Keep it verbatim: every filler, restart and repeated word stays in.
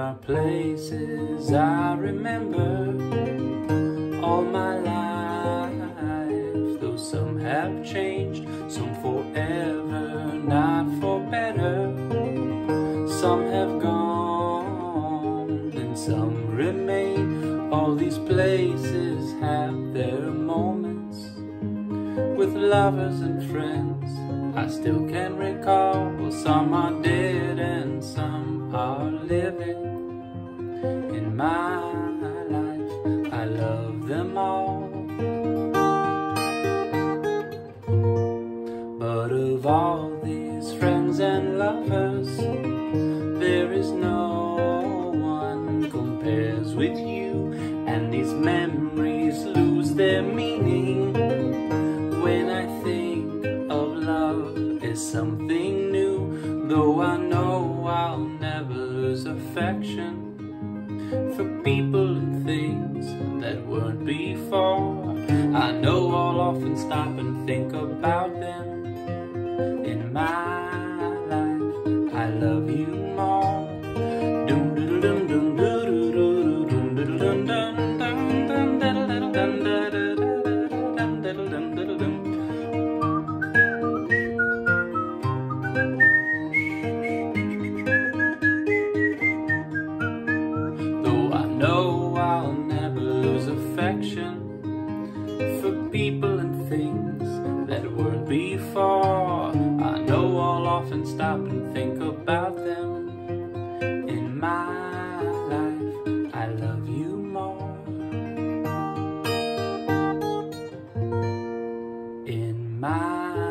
are places I remember all my life, though some have changed, some forever, not for better. Some have gone and some remain. All these places have their moments with lovers and friends I still can recall. Well, some are dead and some are living. In my life, I love them all. But of all these friends and lovers, there is no one compares with you. And these memories lose their meaning when I think of love as something new. Though I know I'll never lose affection for people and things that weren't before. I know I'll often stop and think about them. In my life, I love you more. Doom doom doom doom doom doom doom doom doom. Though I know I'll never lose affection for people and things that weren't before, I know I'll often stop and think about them. In my life, I love you more. In my